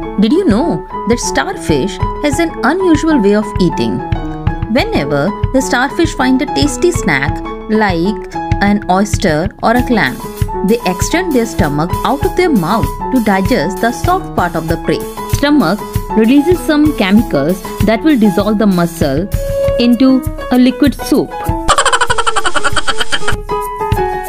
Did you know that starfish has an unusual way of eating? Whenever the starfish find a tasty snack like an oyster or a clam, they extend their stomach out of their mouth to digest the soft part of the prey. Stomach releases some chemicals that will dissolve the mussel into a liquid soup.